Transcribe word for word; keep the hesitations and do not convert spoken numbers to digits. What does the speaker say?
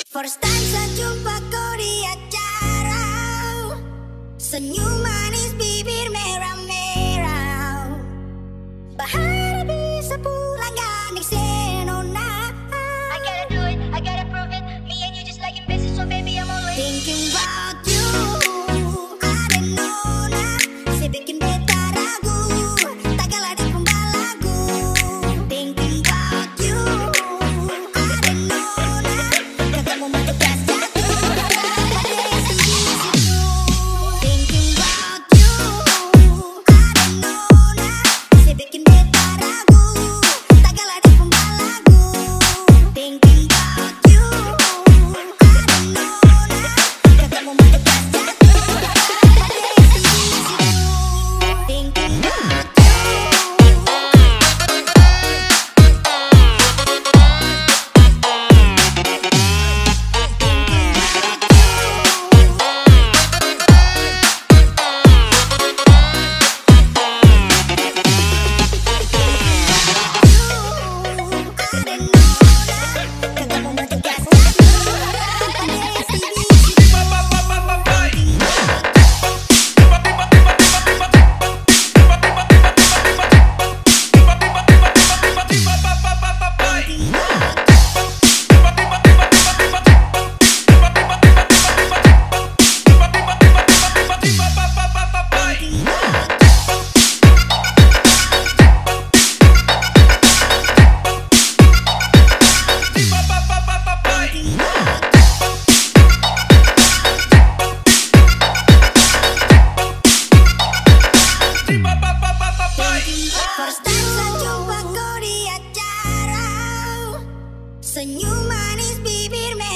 First time sejumpa kau di acara, senyum manis bibir merah-merah, bahaya bisa pulang gandeng senona. I gotta do it, I gotta prove it. Me and you just like in business, so baby I'm always thinking about you. Ade Nona, si bikin beta ragu, tak kalah di pembalagu. Thinking about you, Ade Nona, kagak mau mati gas jatuh, ada yang di situ. Thinking about you, Ade Nona, si bikin beta ragu, tak kalah di pembalagu. Thinking about you, Ade Nona, kagak mau mati gas jatuh, ada yang di situ. Thinking about you. First time sejumpa kau di acara, senyum manis bibir merah.